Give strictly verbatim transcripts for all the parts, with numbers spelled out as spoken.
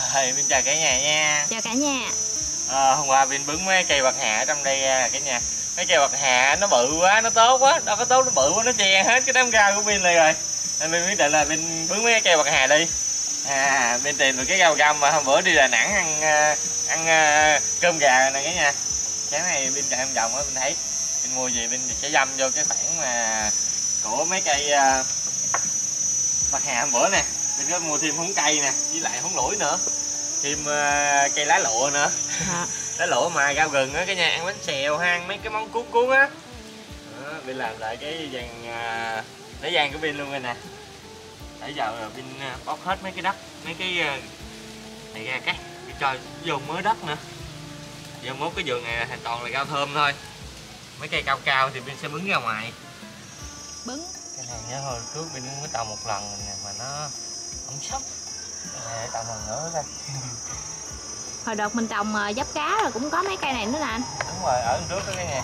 Rồi, Vinh chào cả nhà nha. Chào cả nhà. À, hôm qua Vinh bứng mấy cây bạc hà ở trong đây ra cả nhà. Mấy cây bạc hà nó bự quá, nó tốt quá, đâu có tốt nó bự quá, nó che hết cái đám rau của Vinh này rồi. Nên Vinh quyết định là Vinh bứng mấy cây bạc hà đi. À, Vinh tìm được cái rau găm mà hôm bữa đi Đà Nẵng ăn ăn uh, cơm gà này cả nhà. Sáng này Vinh chạy vòng á, Vinh thấy Vinh mua gì Vinh sẽ dăm vô cái khoảng mà của mấy cây uh, bạc hà hôm bữa nè. Vinh có mua thêm húng cây nè, với lại húng lủi nữa, thêm uh, cây lá lụa nữa. À. Lá lụa mà rau rừng á cả nhà, ăn bánh xèo ha, ăn mấy cái món cuốn cuốn á. Vinh làm lại cái dàn uh, để dàn của Vinh luôn rồi nè. Để giờ Vinh bóc hết mấy cái đất, mấy cái uh, này ra cái cho vô mới đất nữa. Giờ mốt cái vườn này thành toàn là rau thơm thôi. Mấy cây cao cao thì Vinh sẽ bứng ra ngoài. Bứng. Cái này nhớ hồi trước Vinh mới trồng một lần nè mà nó không sốc. Để trồng lần nữa coi. Hồi đợt mình trồng giáp cá rồi cũng có mấy cây này nữa nè anh. Đúng rồi, ở trước đó cái nè.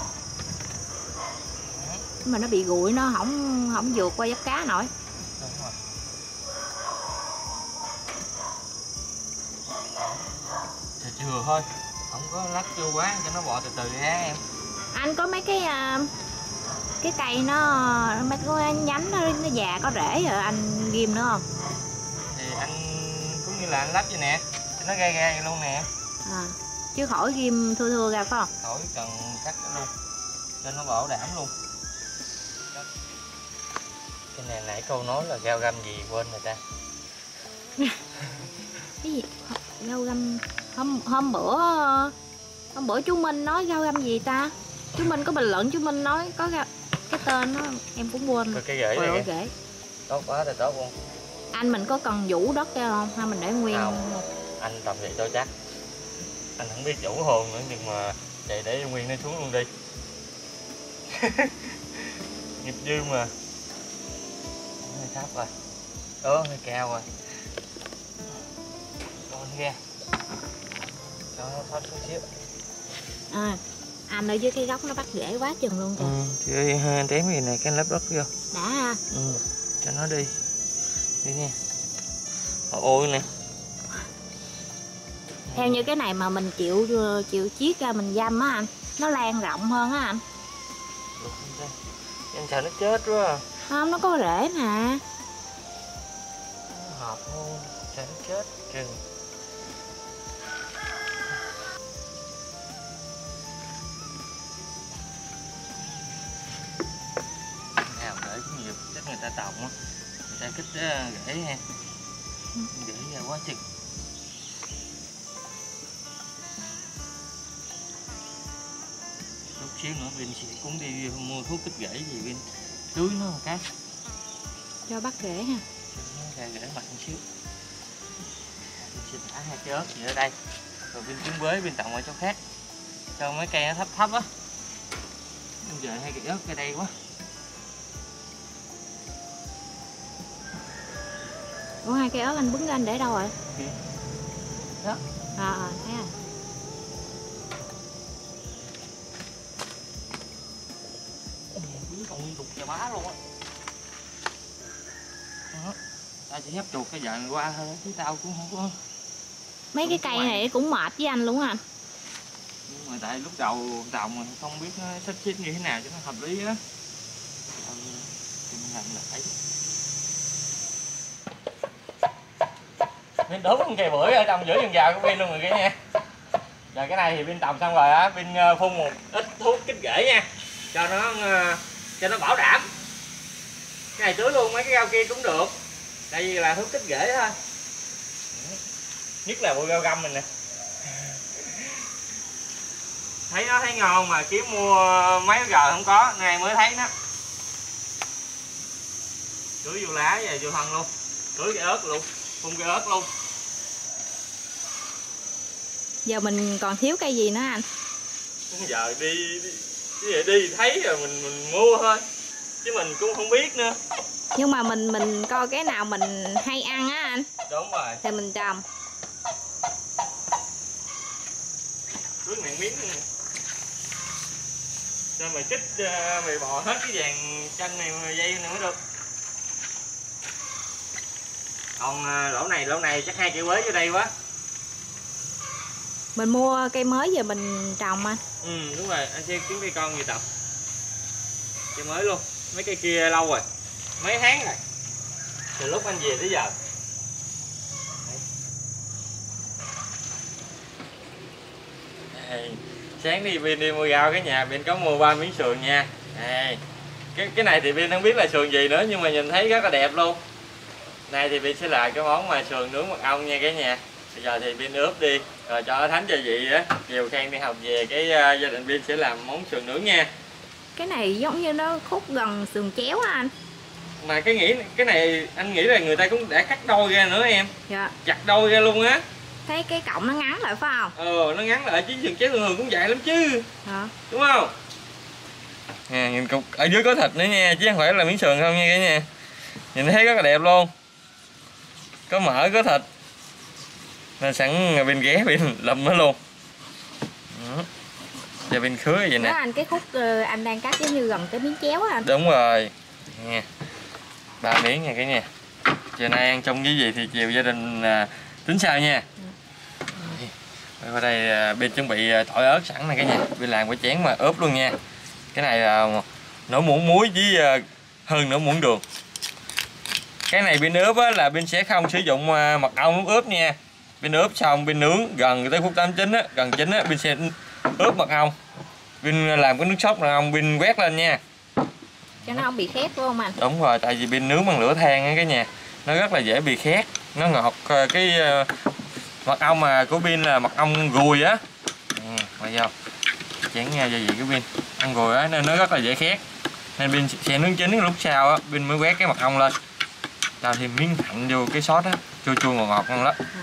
Nhưng mà nó bị gụi, nó không không vượt qua giáp cá nổi. Đúng rồi. Chừa chừa thôi, không có lắc chua quá cho nó bọ từ từ ra em. Anh có mấy cái cái cây nó mấy cái nhánh nó, nó già có rễ rồi anh ghim nữa không? Thì anh cũng như là anh lách vậy nè, cho nó gai gai luôn nè. À, chứ khỏi ghim thưa thưa ra phải không? Khỏi cần cắt luôn, cho nó bảo đảm luôn. Cái này nãy câu nói là rau găm gì quên rồi ta. Cái gì? Rau găm hôm hôm bữa hôm bữa chú Minh nói rau găm gì ta? Chú Minh có bình luận, chú Minh nói có rau, cái tên nó em cũng quên rồi. Cái rễ này rễ. Tốt quá thì tốt luôn. Anh mình có cần vũ đất ra không? Hay mình để nguyên? Không, anh tầm vậy cho chắc. Anh không biết vũ hồn nữa nhưng mà vậy để nguyên nó xuống luôn đi. Nghiệp dư mà. Hơi thấp rồi. Đó, hơi cao rồi. Con ra. Cho nó thoát chút xíu. À, anh ở dưới cái góc nó bắt rễ quá chừng luôn kìa. Ừ, chị ơi, tém gì này cái lớp đất vô. Đã ha. Ừ, cho nó đi. Đi nha. Ôi nè. Theo như cái này mà mình chịu chịu chiết ra mình dăm á anh, nó lan rộng hơn á anh. Em sợ nó chết quá à. Không, nó có rễ mà. Nó hợp luôn, sợ nó chết chừng. Nào để cái nghiệp chắc người ta trồng á, người ta kích rễ ha. Rễ ra quá chừng. Chút xíu nữa Vinh sẽ cũng đi mua thuốc kích rễ gì Vinh tưới nó một cái cho bắt rễ ha. Cho nó ra rễ mạnh một xíu. Vinh sẽ thả hai cái ớt gì ở đây, rồi Vinh trứng quế Vinh trồng ở chỗ khác cho mấy cây nó thấp thấp á. Bây giờ hai cái ớt ở đây quá. Ủa hai cây ớt anh bứng ra anh để đâu rồi? Kìa. Đó. À, à thấy rồi. Bứng còn nguyên tục chà bá luôn á. Đó. Tao chỉ hấp chuột cái giờ này qua thôi chứ tao cũng không có. Mấy cái cây này cũng mệt với anh luôn anh. Nhưng mà tại lúc đầu trồng mình không biết nó sắp xếp như thế nào cho nó hợp lý á. Ừ, thì mình làm lại. Vinh đốn con cây bưởi ở trong giữa vườn rau của Vinh luôn rồi kia nha. Giờ cái này thì Vinh trồng xong rồi á, Vinh phun một ít thuốc kích rễ nha, cho nó cho nó bảo đảm. Cái này tưới luôn mấy cái rau kia cũng được, tại vì là thuốc kích rễ thôi. Nhất là bụi rau găm mình nè. Thấy nó thấy ngon mà kiếm mua mấy giờ không có, nay mới thấy nó. Tưới vô lá và vô thân luôn, tưới cái ớt luôn, phun cái ớt luôn. Giờ mình còn thiếu cây gì nữa anh? Giờ đi, đi, đi thấy rồi mình mình mua thôi, chứ mình cũng không biết nữa. Nhưng mà mình mình coi cái nào mình hay ăn á anh. Đúng rồi. Thì mình trồng. Tưới miệng miếng nữa. Cho mày chích mày bò hết cái vàng chanh này mà dây này mới được. Còn lỗ này lỗ này chắc hai cây quế vô đây quá, Mình mua cây mới giờ mình trồng anh. Ừ đúng rồi, anh sẽ kiếm cây con gì tập. Cây mới luôn. Mấy cây kia lâu rồi. Mấy tháng rồi. Từ lúc anh về tới giờ. Đây. Sáng đi Vin đi mua rau cái nhà Vin có mua ba miếng sườn nha. Đây. Cái cái này thì Vin không biết là sườn gì nữa nhưng mà nhìn thấy rất là đẹp luôn. Nay thì Vin sẽ làm cái món mà sườn nướng mật ong nha cả nhà. Bây giờ thì Vin ướp đi rồi cho thánh gia vị á. Chiều Khang đi học về cái uh, gia đình Vin sẽ làm món sườn nướng nha. Cái này giống như nó khúc gần sườn chéo á anh. Mà cái nghĩ cái này anh nghĩ là người ta cũng đã cắt đôi ra nữa em. Dạ. Chặt đôi ra luôn á. Thấy cái cọng nó ngắn lại phải không? Ờ nó ngắn lại chứ sườn chéo thường thường cũng dài lắm chứ. Dạ. Đúng không? Nè nhìn cục ở dưới có thịt nữa nha chứ không phải là miếng sườn không nha cả nhà. Nhìn thấy rất là đẹp luôn. Có mỡ có thịt. Nên sẵn bên ghé bên lụm nó luôn. Đó. Giờ bên khứa vậy nè. Đó anh cái khúc anh đang cắt giống như gần cái miếng chéo á anh. Đúng rồi. Nè. Ba miếng nha cả nhà. Chiều nay ăn chung với gì thì chiều gia đình à, tính sao nha. Ừ. Ở đây à, bên chuẩn bị tỏi ớt sẵn này cả nhà. Bên làm cái chén mà ướp luôn nha. Cái này là nửa muỗng muối với à, hơn nửa muỗng đường. Cái này bên ướp á, là bên sẽ không sử dụng à, mật ong lúc ướp nha. Bên ướp xong bên nướng gần tới phút tám chín á, gần chín á bên sẽ ướp mật ong. Bên làm cái nước sốt mật ong bên quét lên nha. Cho nó không bị khét phải không anh? Đúng rồi, tại vì bên nướng bằng lửa than á cái nhà nó rất là dễ bị khét, nó ngọt cái uh, mật ong mà của Bin là mật ong gùi á. Ừ, bây giờ chén nha gia vị của Bin ăn gùi á nên nó rất là dễ khét. Nên Bin sẽ nướng chín lúc sau á Bin mới quét cái mật ong lên. Cho thêm miếng thạnh vô cái sốt á, chua chua ngọt ngọt ngon lắm. À.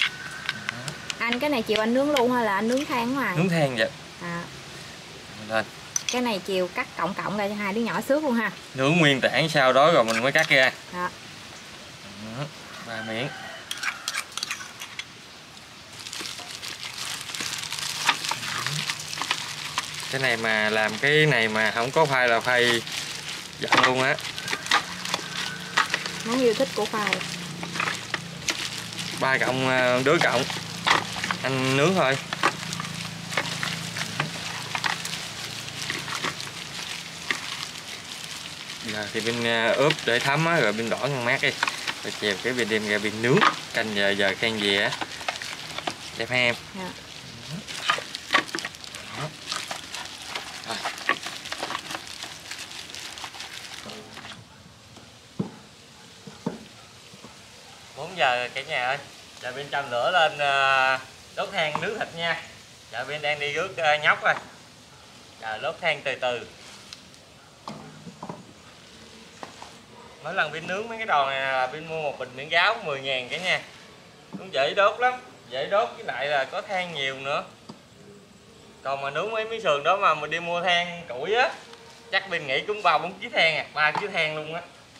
Anh cái này chiều anh nướng luôn hay là anh nướng than ngoài? Nướng than vậy. À. Lên. Cái này chiều cắt cộng cộng ra cho hai đứa nhỏ xước luôn ha. Nướng nguyên tảng sau đó rồi mình mới cắt ra. Đó. Đó, ba miếng. Cái này mà làm cái này mà không có phai là phai giận luôn á. Món yêu thích của phai. Ba cộng đứa cộng. Anh nướng thôi. Giờ thì bên ướp để thấm á, rồi bên đỏ ngăn mát đi. Rồi chiều cái bên đem ra bên nướng. Canh giờ giờ Khang về á. Đẹp ha em? Dạ. Rồi. bốn giờ cả nhà ơi. Giờ bên châm lửa lên đốt than nướng thịt nha. Giờ bên đang đi rước nhóc rồi. Giờ đốt than từ từ. Mỗi lần Vin nướng mấy cái đồ này là Vin mua một bịch miễn gáo mười ngàn cả nha. Cũng dễ đốt lắm, dễ đốt với lại là có than nhiều nữa. Còn mà nướng mấy miếng sườn đó mà mình đi mua than củi á, chắc Vin nghĩ cũng ba bốn ký than à, ba ký than luôn á.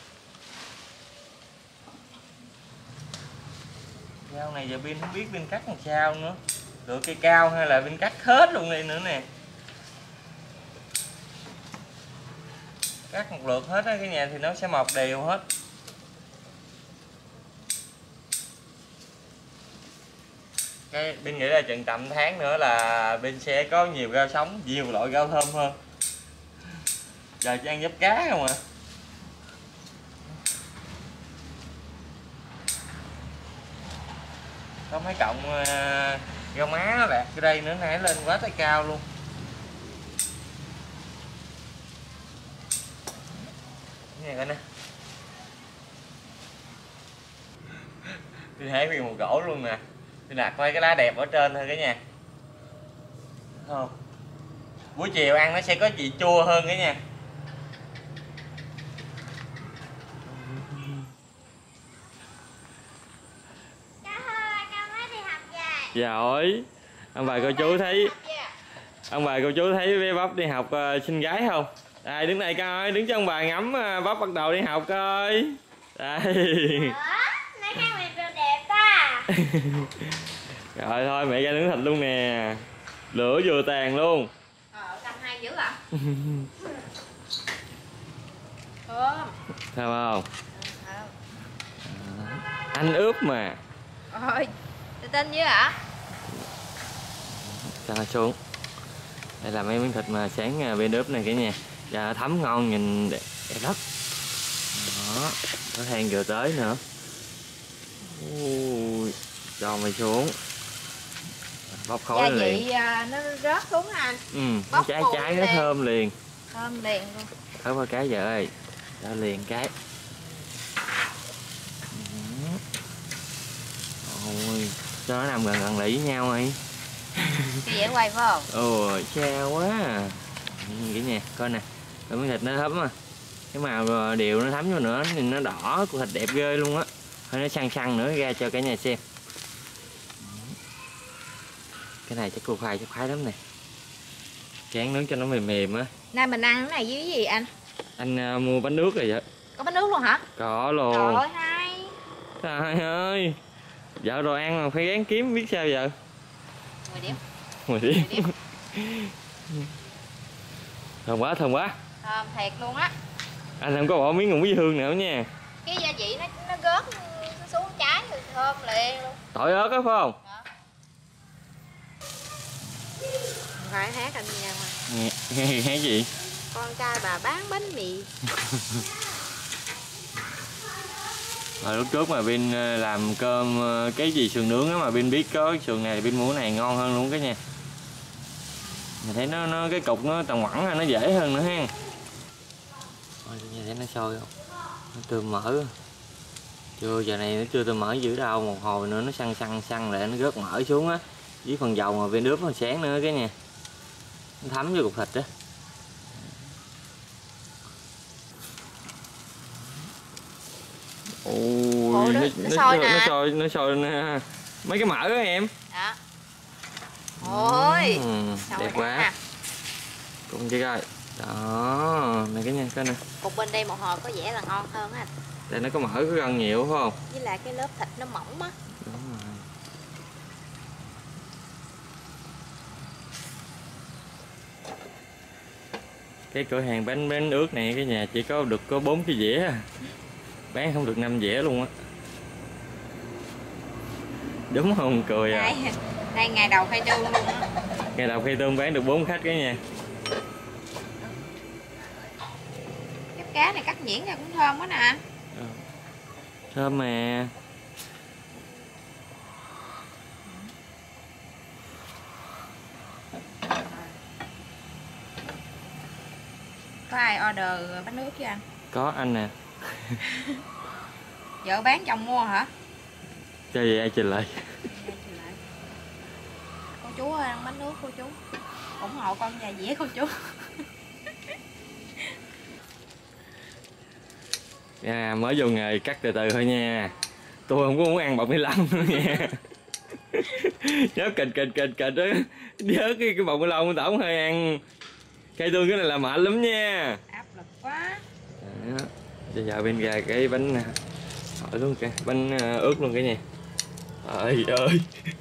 Dao này giờ Vin không biết Vin cắt làm sao nữa. Lựa cây cao hay là Vin cắt hết luôn đi nữa nè. Cắt một lượt hết á cái nhà thì nó sẽ mọc đều hết. Cái Bin nghĩ là chừng tầm tháng nữa là Bin sẽ có nhiều rau sống, nhiều loại rau thơm hơn. Giờ chỉ ăn giáp cá không à. Có mấy cọng uh, rau má nó đạt cái đây nữa, nãy lên quá tới cao luôn. Cái này coi nè. Tôi thấy nguyên một gỗ luôn nè. Tôi đặt mấy cái lá đẹp ở trên thôi cả nhà. Không. Buổi chiều ăn nó sẽ có vị chua hơn cả nhà. Rồi. Ông bà cô chú thấy ông bà cô chú thấy bé Bắp đi học uh, xinh gái không? Đây đứng đây coi, đứng cho ông bà ngắm uh, Bắp bắt đầu đi học coi. Đây. Nói cái mày đều đẹp ta. Rồi thôi mẹ ra nướng thịt luôn nè. Lửa vừa tàn luôn. Ờ, canh hay dữ ạ. Thơm. Thơm không? Thơm. Anh ướp mà. Ôi, tên gì hả? cho nó xuống. Đây là mấy miếng thịt mà sáng bên ướp này cả nhà. Và thấm ngon nhìn đẹp, đẹp lắm. Đó, có than vừa tới nữa. Ui, cho mày xuống. Bóc khói gia liền. vị nó rớt xuống anh. Ừ, nó cháy cháy nó thơm liền. Thơm liền luôn. Thơm qua cái vợ ơi. Cho liền cái. Ôi, cho nó nằm gần gần lại với nhau đi. Cái dễ quay phải không? Ôi, sao quá. Cái nha, coi nè. Coi miếng thịt nó thấm à. Cái màu đều nó thấm vô nữa, nhìn nó đỏ, cục thịt đẹp ghê luôn á. Thôi nó săn săn nữa ra cho cả nhà xem. Cái này chắc cô khoai chắc khoái lắm nè. Chán nướng cho nó mềm mềm á. Nay mình ăn cái này với cái gì anh? Anh uh, mua bánh nước rồi vậy. Có bánh nước luôn hả? Có luôn. Trời ơi hay. Trời ơi. Vợ đồ ăn mà phải gán kiếm biết sao giờ. mười điểm. mười điểm. Thơm quá, thơm quá. Thơm thiệt luôn á. Anh không có bỏ miếng ngũ với hương nữa nha. Cái gia vị nó nó gớt xuống trái rồi thơm liền luôn. Tỏi ớt á phải không? Phải hát anh nghe mà. Nghe, nghe hát gì? Con trai bà bán bánh mì. Rồi lúc trước mà Vin làm cơm cái gì sườn nướng á mà Vin biết có cái sườn này Vin mua cái này ngon hơn luôn cái nha. Mình thấy nó nó cái cục nó tầm quẳng nó dễ hơn nữa ha. Ôi nhà thấy nó sôi không? Nó tươm mỡ. Chưa giờ này nó chưa tươm mỡ dữ đâu, một hồi nữa nó săn săn săn lại nó rớt mỡ xuống á. Với phần dầu mà Vin ướp nó sáng nữa cái nha. Nó thấm vô cục thịt đó. Ôi, nó, nó, nó, sôi nó sôi nó sôi nè. Mấy cái mỡ đó em. Đó. Ôi, ừ, đẹp quá. Nè. Cùng chị coi. Đó, này cái nha coi nè. Cục bên đây một hồi có vẻ là ngon hơn á anh. Đây nó có mỡ có gân nhiều phải không? Với lại cái lớp thịt nó mỏng á. Đúng rồi. Cái cửa hàng bánh bánh ướt này cái nhà chỉ có được có bốn cái dĩa. Bán không được năm dĩa luôn á. Đúng không cười à? Đây, đây ngày đầu khai trương luôn á. Ngày đầu khai trương bán được bốn khách cái nha. Cái cá này cắt nhuyễn ra cũng thơm quá nè anh. Ừ. Thơm mà. Có ai order bánh nước chứ anh? Có anh nè. Vợ bán chồng mua hả? Cho vậy ai trình lại. Cô chú ơi, ăn bánh nước cô chú. ủng hộ con nhà dĩa cô chú. À, mới vô nghề cắt từ từ thôi nha. Tôi không có muốn ăn bọc ni lông nữa nha. Nhớ kịch kịch kịch kịch á. Nhớ cái, cái bọc ni lông tổng hơi ăn. Cây tương cái này là mệt lắm nha. Áp lực quá. Đó. Bây giờ bên gà cái bánh hỏi luôn kìa, bánh ướt luôn cái nha. Trời ơi.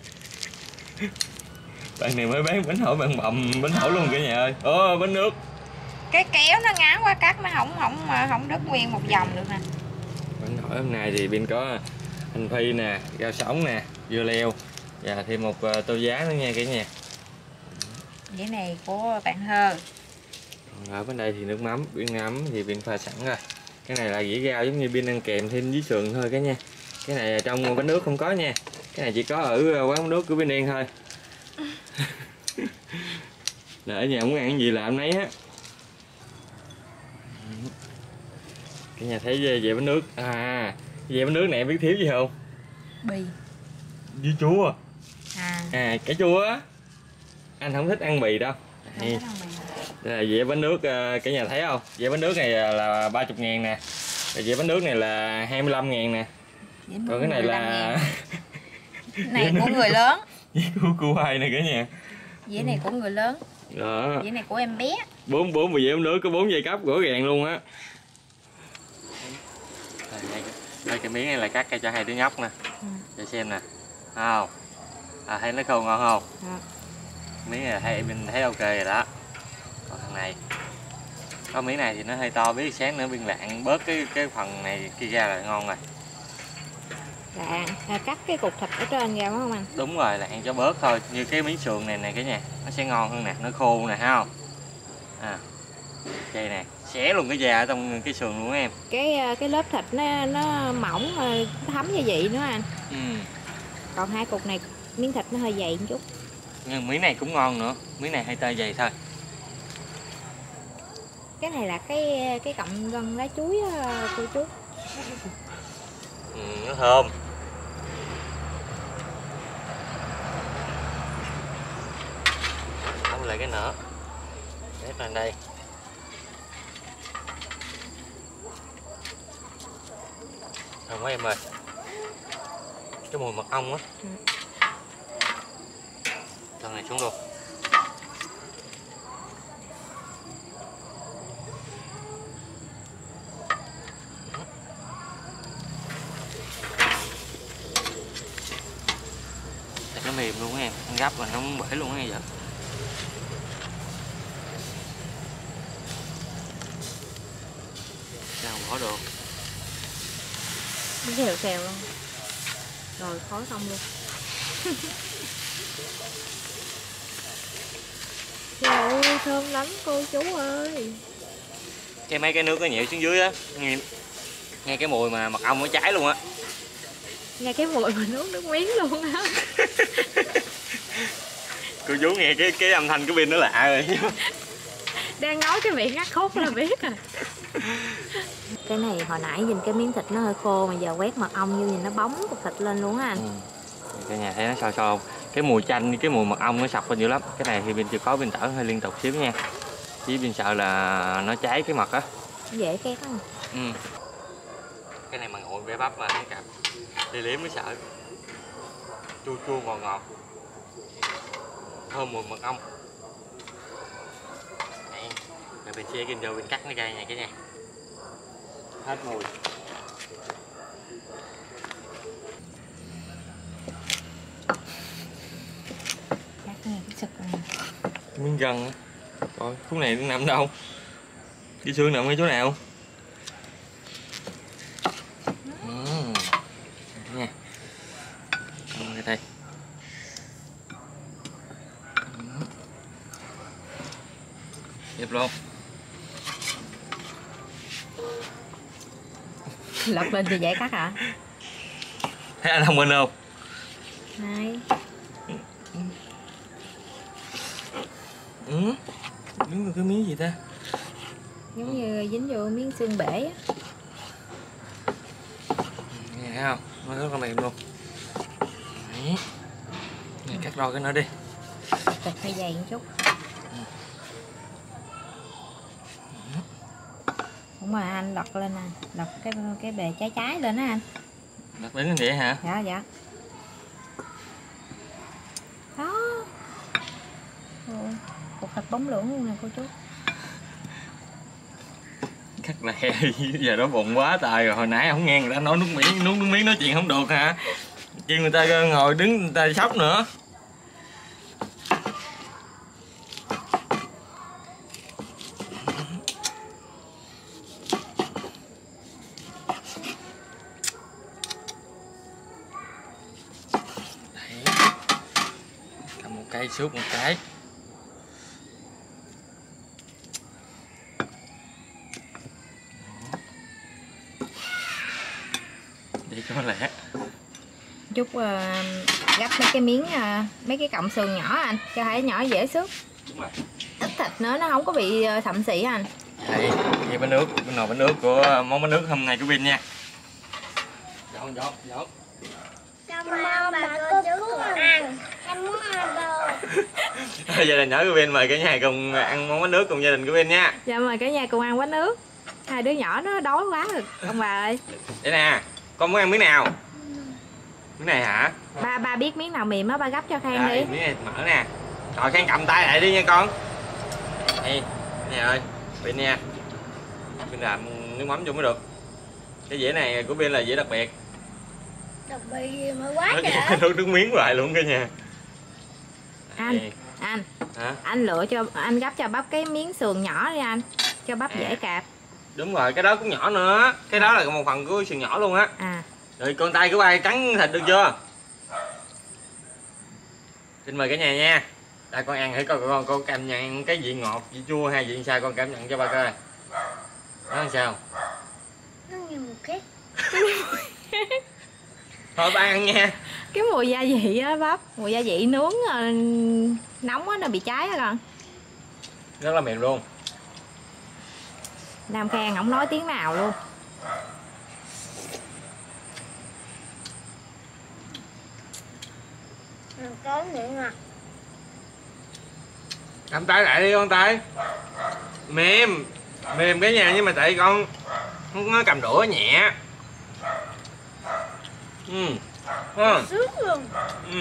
Bạn này mới bán bánh hỏi bạn bầm bánh hỏi luôn cả nhà ơi. Ồ, bánh nước. Cái kéo nó ngắn quá cắt nó không không mà không đứt nguyên một vòng được nè. Bánh hỏi hôm nay thì bên có hành phi nè, rau sống nè, dưa leo và thêm một tô giá nữa nha cả nhà. Cái này của bạn Thơ. Còn ở bên đây thì nước mắm, viên nấm thì bên pha sẵn rồi. Cái này là dĩa rau giống như bên ăn kèm thêm với sườn thôi cả nhà. Cái này trong bánh nước không có nha. Cái này chỉ có ở quán bánh nước của bên Đen thôi. Là ở nhà muốn ăn cái gì làm nấy á. Cái nhà thấy về bánh nước. À, về bánh nước này em biết thiếu gì không? Bì. Với chua. À. À, cải chua á. Anh không thích ăn bì đâu. Đây là dĩa bánh nước, cả nhà thấy không? Dĩa bánh nước này là ba mươi ngàn nè. Rồi dĩa bánh nước này là hai mươi lăm ngàn nè. Còn cái này là này của người lớn. Dĩa của cô hai này cả nhà. Dĩa này của người lớn. Đó. Dĩa này của em bé. Bốn bốn dĩa bánh nước có bốn dây cấp rõ ràng luôn á. Đây cái miếng này là cắt cho hai đứa nhóc nè. Ừ. Cho xem nè. Không? À, thấy nó khô ngon không? Ừ. Miếng này thấy mình thấy ok rồi đó. Còn thằng này có miếng này thì nó hơi to, biết sáng nữa biên lạng bớt cái cái phần này kia ra là ngon rồi. Là à, cắt cái cục thịt ở trên ra đúng không anh? Đúng rồi, là ăn cho bớt thôi. Như cái miếng sườn này nè cả nhà, nó sẽ ngon hơn nè, nó khô nè, thấy không? À, đây nè, xé luôn cái da ở trong cái sườn luôn em. Cái cái lớp thịt nó nó mỏng, thấm gia vị nữa anh. Ừ. Còn hai cục này miếng thịt nó hơi dày một chút. Nhưng miếng này cũng ngon nữa, miếng này hơi tơi dày thôi. Cái này là cái cái cọng gân lá chuối á cô chú. Ừ, nó thơm. Đóng lại cái nữa. Để lên đây. Thơm quá em ơi. Cái mùi mật ong á. Ừ. Cho này xuống luôn. Nó mềm luôn em, ăn gấp mà nó muốn bể luôn á giờ. Sao bỏ được. Nó xèo xèo luôn. Rồi khói xong luôn. Trời ơi, thơm lắm cô chú ơi. Cái mấy cái nước nó nhẹ xuống dưới á, nghe, nghe cái mùi mà mật ong nó cháy luôn á. Nghe cái mùi mà nuốt nước miếng luôn á. Cô chú nghe cái cái âm thanh cái pin nó lạ rồi. Đang nói cái miệng ngắt khúc là biết rồi. Cái này hồi nãy nhìn cái miếng thịt nó hơi khô mà giờ quét mật ong vô nhìn nó bóng cục thịt lên luôn á anh. Ừ. Cả nhà thấy nó sôi sôi không? Cái mùi chanh, cái mùi mật ong nó sọc lên dữ lắm. Cái này thì bên chưa có, bên tở hơi liên tục xíu nha. Chỉ bên sợ là nó cháy cái mật á. Dễ két á. Ừ. Cái này mà nguội bể bắp mà nó cặp. Đi liếm mới sợ. Chua chua ngọt ngọt. Thơm mùi mật ong. Đây, rồi bên xe kinh vô bên cắt nó ra nha cả nhà. Hết mùi. Cắt nghe cái sực rồi. Miếng gân á. Coi, khúc này nó nằm đâu? Cái xương nằm ở chỗ nào? Ừ. Nha. Cái đây. Đẹp luôn. Lật lên thì dễ cắt hả? Thấy anh không bên không? Hai. Ừ. Dính vào cái miếng gì ta? Giống như dính vô miếng xương bể á. Nghe thấy không? Nó rất là mềm luôn. Đấy. Này, cắt đôi cái nữa đi. Thịt hơi dày một chút. Đúng rồi anh, lật lên nè, lật cái cái bề trái trái lên á anh. Lật đến vậy hả? Dạ dạ. Đó. Rồi, cục thịt bóng lưỡng luôn nè cô chú. Cắt lẹ, giờ đó bụng quá trời rồi, hồi nãy không nghe người ta nói nước miếng, nuốt nước miếng nói chuyện không được hả? Kêu người ta ngồi đứng người ta sốc nữa. Cầm một cây xúc một cái. Để cho lẹ. Chút uh, gấp mấy cái miếng uh, mấy cái cọng sườn nhỏ anh, cho thấy nhỏ dễ xước. Ít thịt nữa nó không có bị uh, sậm xị anh. Đây, đây bánh nước, cái nồi bánh nước của món bánh nước hôm nay của Vin nha. Dọn dọn dọn. Cảm ơn bà cô chú con ăn. Em muốn ăn đồ. Gia đình nhỏ của Vin mời cả nhà cùng ăn món bánh nước cùng gia đình của Vin nha. Dạ mời cả nhà cùng ăn bánh nước. Hai đứa nhỏ nó đói quá rồi ông bà ơi. Đây nè, con muốn ăn miếng nào? Miếng này hả? Ba ba biết miếng nào mềm á ba gấp cho Khang Đây, đi. miếng này mở nè. Rồi Khang cầm tay lại đi nha con. Đây, nè ơi, Vin nha. Vin làm nước mắm vô mới được. Cái dĩa này của Vin là dĩa đặc biệt. Đặc biệt gì mà quá Nó trời. nuốt nước miếng lại luôn cả nhà. Anh, Đây. anh. Hả? Anh lựa cho anh gấp cho bắp cái miếng sườn nhỏ đi anh. Cho bắp À. dễ cạp. Đúng rồi, cái đó cũng nhỏ nữa. Cái đó là một phần của sườn nhỏ luôn á. À. Rồi con tay của ba cắn thịt được chưa? Xin mời cả nhà nha. Đây con ăn thử coi con con cảm nhận cái vị ngọt, vị chua hay vị sao, con cảm nhận cho ba coi. Nó làm sao? Nó như một cái. Thôi ba ăn nha. Cái mùi gia vị á bắp, mùi gia vị nướng uh, nóng á, nó bị cháy á con. Rất là mềm luôn. Nam Khang không nói tiếng nào luôn. Có miệng à. Cầm tay lại đi con tay. Mềm. Mềm cái nhà, nhưng mà tại con nó cầm đũa nhẹ. Ừ. Ừ. Sướng luôn. Ừ.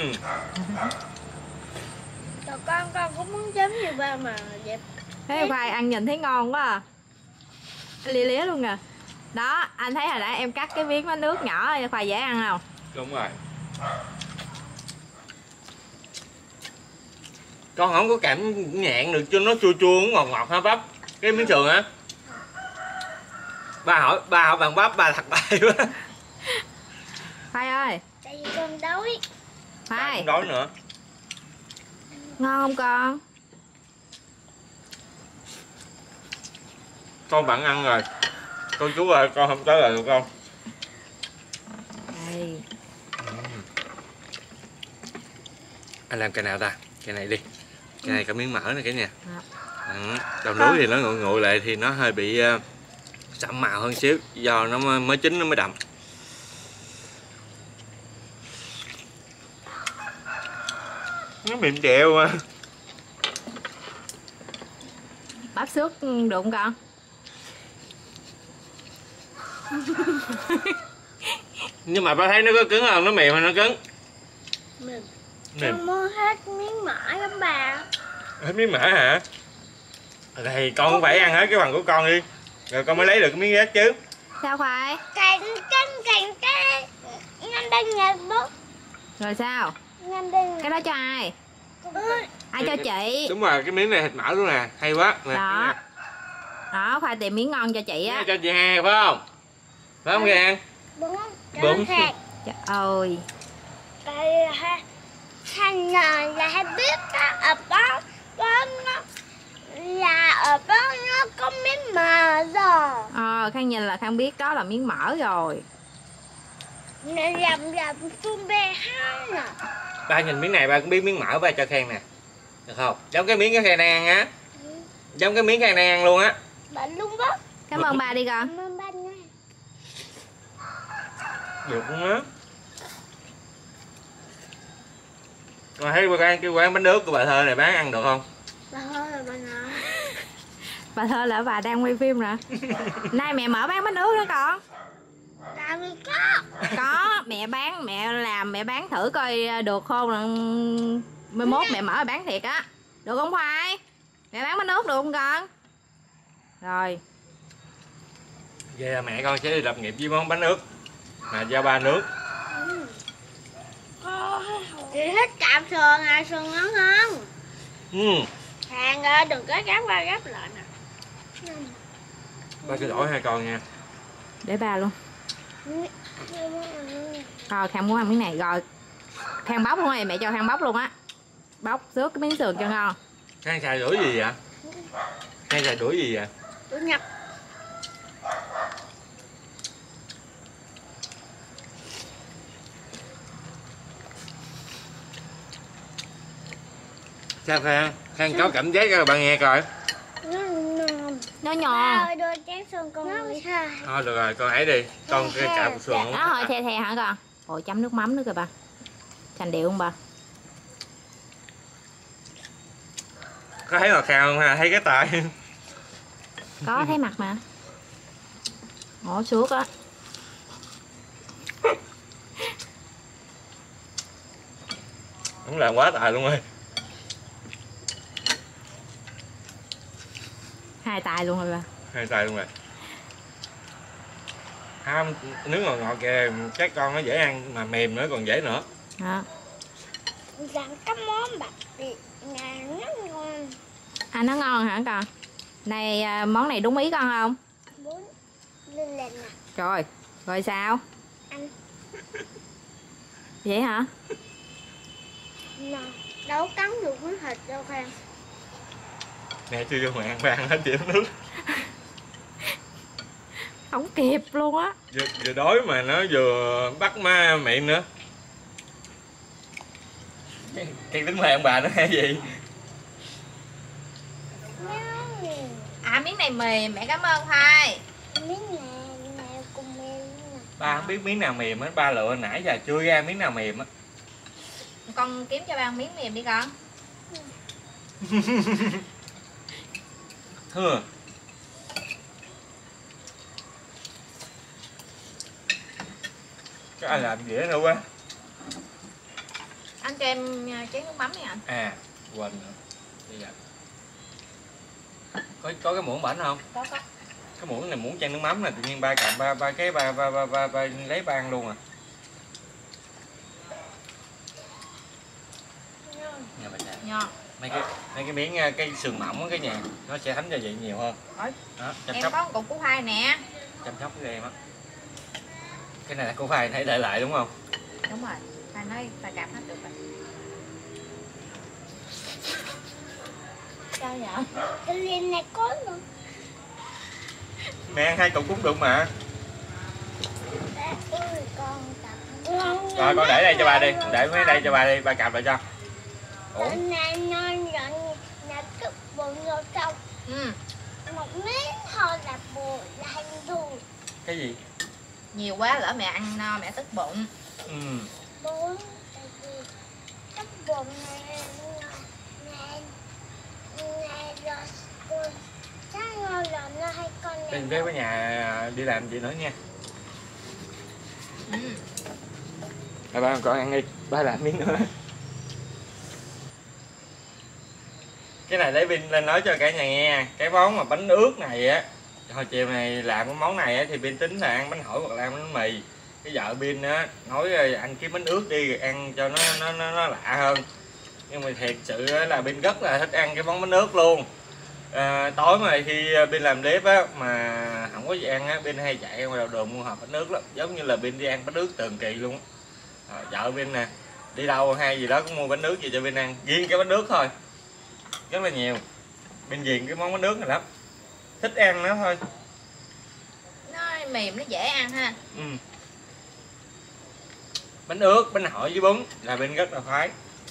Rồi con con cũng muốn chấm như ba mà dẹp. Thấy khoai ăn nhìn thấy ngon quá à. Lia lía luôn nè. Đó, anh thấy hồi nãy em cắt cái miếng bánh nước nhỏ, khoai dễ ăn không? Đúng rồi. Con không có cảm nhận được cho nó chua chua ngọt ngọt hả bắp? Cái miếng sườn hả? Ba hỏi ba hỏi bằng bắp, ba thật bài quá. Khoai ơi. Tại vì con đói. Khoai. Không đói nữa. Ngon không con? Con bạn ăn rồi. Con chú ơi, con không tới lại được con. Đây. Anh làm cái nào ta? Cái này đi. Cái này có miếng mỡ này cả nhà. À. Ừ. Đầu núi thì nó nguội nguội lại thì nó hơi bị uh, sậm màu hơn xíu, do nó mới chín nó mới đậm. Nó mềm dẻo mà. Bắp xước được không con? Nhưng mà ba thấy nó có cứng không? Nó mềm hay nó cứng? Mềm. Mềm. Con mua hết miếng mỡ lắm bà. Hết miếng mỡ hả? Thì con cũng phải ăn hết cái phần của con đi, rồi con mới lấy được cái miếng ghét chứ. Sao Khoai? Cành cành cành cái ngăn đây nhà bố. Rồi sao? Ngăn đây. Cái đó cho ai? Ừ. Ai cho chị? Đúng rồi, cái miếng này thịt mỡ luôn nè, hay quá nè. Đó. Đó, Khoai tìm miếng ngon cho chị á. Cho chị hai phải không? Phải không Gan? Bún. Bún. Trời ơi. Cái hai hai nhà là hai biết đó, ở đó đó nó là ở đó nó có miếng mỡ rồi. Ờ, Khang nhìn là Khang biết đó là miếng mỡ rồi. Nè làm làm phun bê hai nè. Ba nhìn miếng này ba cũng biết miếng mỡ, ba cho Khang nè. Được không? Giống cái miếng cái Khang đang ăn á. Giống cái miếng Khang đang ăn luôn á. Bà luôn đó. Cảm ơn ba đi con. Cảm ơn ba nha. Được luôn á. Con thấy cái, cái quán bánh nước của bà Thơ này bán ăn được không? Bà ơi là bà nói. Bà Thơ là bà đang quay phim nè. Nay mẹ mở bán bánh nước đó con. Tại vì có. Có, mẹ bán, mẹ làm, mẹ bán thử coi được không. Mai mốt mẹ mở bán thiệt á. Được không Khoai? Mẹ bán bánh nước được không con? Rồi. Vậy là mẹ con sẽ đi lập nghiệp với món bánh nước mà giao ba nước. Chị thích cạp sườn à, sườn nó ngon. Ừ. Hàng ơi đừng có gắp qua gắp lại nè. Ba sẽ đổi hai con nha. Để ba luôn. Rồi Khang muốn ăn miếng này rồi. Khang bóc luôn rồi, mẹ cho Khang bóc luôn á. Bóc xước cái miếng sườn cho ngon. Khang xài đuổi gì vậy? Khang xài đuổi gì vậy? Đuổi nhập. Sao Khang? Khang có cảm giác cho bạn nghe coi. Nó Ba nhòn. ơi đưa chén sườn con ơi. Thôi được rồi, con ấy đi. Con cái cạo sườn Dạ, không đó thôi the the hả con? Ôi chấm nước mắm nữa kìa ba. Sành điệu không ba? có thấy mặt Khang không ha? Thấy cái tay. Có thấy mặt mà. Ổ suốt á. Không làm quá tài luôn ơi. Hai tài luôn rồi ba. Hai tay luôn rồi. Không, nước ngọt ngọt kìa, chắc con nó dễ ăn mà mềm nữa còn dễ nữa. Đó. Làm cái món bạch việt nhà nó ngon. À nó ngon hả con? Này món này đúng ý con không? Bún lên lên nè. Rồi, rồi sao? Ăn. Vậy hả? Nè, đâu cắn được miếng thịt đâu Khang. Nè chưa vô mẹ ăn hết chịu nước. Không kịp luôn á. Vừa, vừa đói mà nó vừa bắt má miệng nữa. Cái tính mày ông bà nó hay gì? À miếng này mềm, mẹ cảm ơn Khoai. Miếng này, này cùng mềm nè. Ba không biết miếng nào mềm á, ba lựa nãy giờ chưa ra miếng nào mềm á. Con kiếm cho ba miếng mềm đi con. Hừ. Cái ai làm dễ đâu quá. Anh cho em chén nước mắm đi anh. À, quên nữa. Bây giờ. Có có cái muỗng bển không? Có có. Cái muỗng này muỗng chan nước mắm nè, tự nhiên ba cầm ba ba cái ba ba ba ba, ba lấy ba ăn luôn à. Nhà bà Trà. Ngon. Mấy cái mấy cái miếng cái sườn mỏng cái nhà nó sẽ thấm gia vị nhiều hơn. Ôi, đó, chăm em sóc có một cục củ khoai nè. chăm sóc với em á. Cái này là củ khoai thấy để lại đúng không? Đúng rồi, khoai nói ta cảm hết được rồi. Sao vậy? Cái ly này có nữa. Mẹ ăn hai cục cũng được mà. Ôi con tập ngon. Rồi con để đây cho bà đi, để mấy đây cho bà đi, ba cặp lại cho. Ủa? Này non rồi là tức bụng vô trong. Ừ. Một miếng thôi là bùi là hành thù. Cái gì? Nhiều quá lỡ mẹ ăn no mẹ tức bụng. Ừ. Bốn tại vì tức bụng này này này rồi cô chắc ngon là nó hay con này. Tìm cái nhà đi làm gì nữa nha. Ừ. Ba ba con ăn đi, ba làm miếng nữa. Cái này lấy pin lên nói cho cả nhà nghe, cái món mà bánh ướt này á, hồi chiều này làm cái món này á thì pin tính là ăn bánh hỏi hoặc là ăn bánh mì. Cái vợ pin á nói ăn kiếm bánh ướt đi ăn cho nó nó nó, nó lạ hơn. Nhưng mà thiệt sự là pin rất là thích ăn cái món bánh ướt luôn. À, tối mà khi pin làm clip á mà không có gì ăn á, pin hay chạy ngoài đầu đường mua hộp bánh ướt lắm, giống như là pin đi ăn bánh ướt từng kỳ luôn á. À, vợ pin nè đi đâu hay gì đó cũng mua bánh ướt gì cho pin ăn, riêng cái bánh ướt thôi rất là nhiều. Bên ghiền cái món bánh nước này lắm, thích ăn nó thôi. Nó mềm nó dễ ăn ha. Ừ. Bánh ướt, bánh hỏi với bún là bên rất là khoái.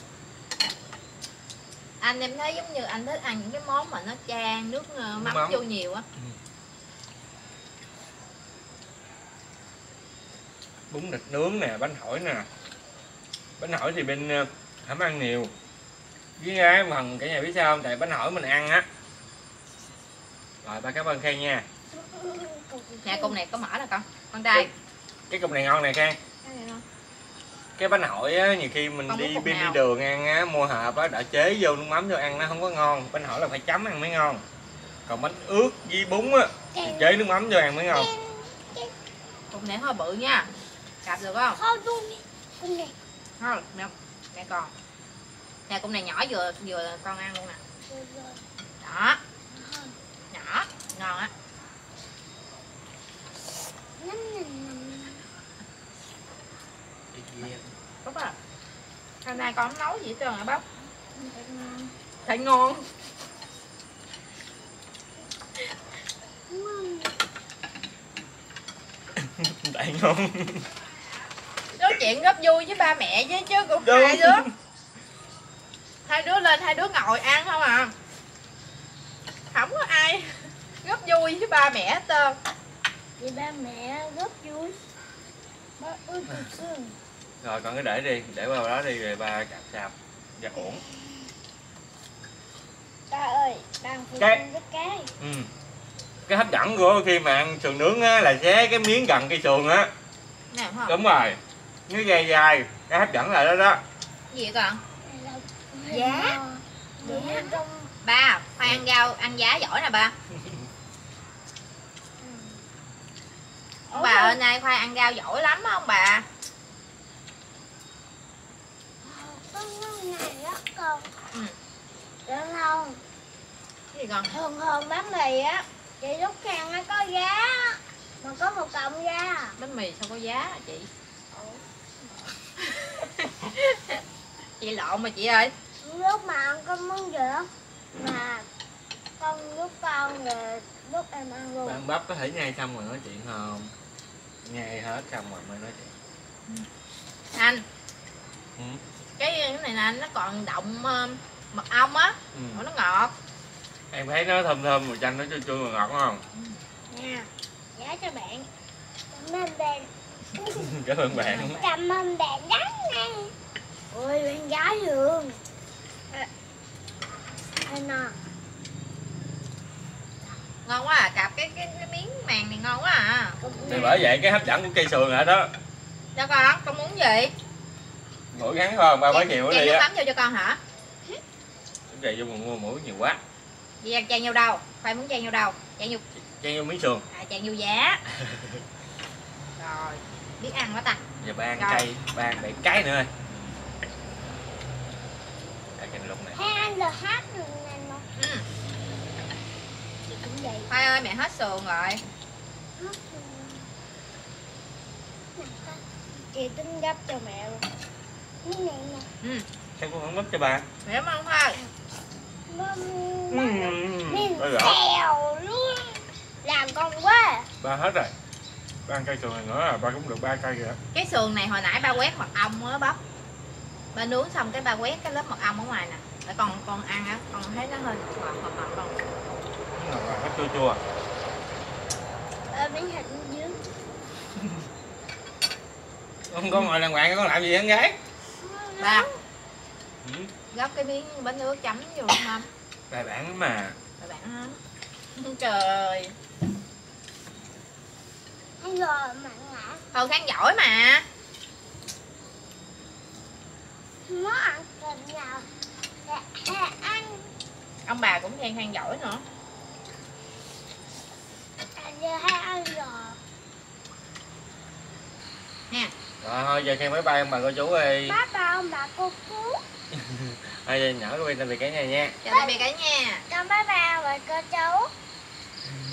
Anh em thấy giống như anh thích ăn những cái món mà nó chan nước mắm, Mắm. vô nhiều á. Ừ. Bún thịt nướng nè, bánh hỏi nè. Bánh hỏi thì bên không ăn nhiều. Với cái phần cả nhà biết sao không? Tại bánh hỏi mình ăn á. Rồi ba cảm ơn Khang nha. Nè cục này có mỡ nè con. Con trai. Cái cục này ngon nè Khang. Cái này ngon. Cái bánh hỏi á, nhiều khi mình Con đi muốn bên đi nào? đường ăn á, mua hộp á, đã chế vô nước mắm vô ăn nó không có ngon. Bánh hỏi là phải chấm ăn mới ngon. Còn bánh ướt với bún á, thì chế nước mắm vô ăn mới ngon. Cục này hơi bự nha. Cạp được không? Thôi luôn đi. Con này. Thôi, nè, mẹ còn. Nè cục này nhỏ vừa vừa con ăn luôn nè. Đó. Nhỏ, ngon á. Bắp à. Hôm nay con không nấu gì hết trơn hả bắp? Thấy ngon. Tại ngon. Nói chuyện góp vui với ba mẹ chứ chứ cũng Đúng. hai đứa. Hai đứa lên hai đứa ngồi ăn không à. Không có ai góp vui với ba mẹ hết trơn. Vì ba mẹ rất vui. Ba ơi thật sự. Rồi con cứ để đi, để vào đó đi rồi ba cạp sạp và ổn. Ba ơi, đang phụ Cái- với cái. Ừ. Cái hấp dẫn của khi mà ăn sườn nướng á là xé cái miếng gần cây sườn á. Nè không? Đúng rồi. Miếng dai dai, cái hấp dẫn là đó đó. Gì vậy con? Giá. Giá trong Ba, khoai ăn rau, ăn giá giỏi nè ba. Ông bà ơi nay khoai ăn rau giỏi lắm á ông bà. con này rất con. Ừ. Được không? Cái gì con? Thường thường bánh mì á, chị lúc Khang nó có giá mà có một cọng da. Bánh mì sao có giá hả chị? Ừ. Chị lộn mà chị ơi. Lúc mà ăn con muốn rửa mà con lúc con rồi lúc em ăn luôn. Bạn bắp có thể nhai xong rồi nói chuyện không? Nhai hết xong rồi mới nói chuyện. Anh. Ừ. Cái cái này nè nó còn động uh, mật ong á, Ừ. nó ngọt. Em thấy nó thơm thơm mùi chanh, nó chua chua mà ngọt không? Nha, giá cho bạn. Cảm ơn bạn. Cảm ơn bạn. Cảm ơn bạn gái nha. Ôi bạn gái luôn. Anh à. Ngon quá à, cặp cái cái, cái miếng màng này ngon quá à. Thì bởi vậy cái hấp dẫn của cây sườn hả đó. Cho con, con muốn gì? Mũi ngắn không? Ba mấy triệu Chan đi nước á. mắm vô cho con hả? Vậy vô mua mũi nhiều quá. Vậy chan vô đâu? Khoai muốn chan vô đâu? Chan vô. Chan vô miếng sườn. À, chan vô giá. Rồi, biết ăn quá ta. Giờ ba ăn Rồi. cây, ba ăn bảy cái nữa. Đây cái lục này. Hai anh là hát rồi nè mà. Ừ. Chị cũng vậy. Khoai ơi, mẹ hết sườn rồi. Hát rồi. Nè, con. Chị tính gấp cho mẹ luôn. Cái này nè. Ừ. Sao con không gấp cho ba? Mẹ cảm ơn Khoai. Mình Ba rõ. xèo luôn. Làm con quá. Ba hết rồi. Ba ăn cây sườn này nữa là ba cũng được ba cây rồi. Cái sườn này hồi nãy ba quét mật ong á bắp. Ba nướng xong cái ba quét cái lớp mật ong ở ngoài nè. Để con con ăn á, con thấy nó hơi ngọt ngọt ngọt con. Nó chua chua. Ờ, miếng thịt dưới. Không có ngồi đàng hoàng con làm gì hả gái? Ba, Ừ. gấp cái miếng bánh nước chấm vô luôn không? Bài bản lắm mà. Các bạn hả? Trời. Ăn rồi mặn lạ. Ừ, Khang giỏi mà. Nó ăn thịt nào để ăn. Ông bà cũng khen Khang giỏi nữa. Anh giờ hay ăn rồi. Nè. Rồi thôi giờ khen bye bye ông bà cô chú đi. Bye bye ông bà cô chú. Thôi giờ nhỏ của bên tạm biệt cả nhà nha. Chào tạm biệt cả nhà. Con bye bye ông bà cô chú.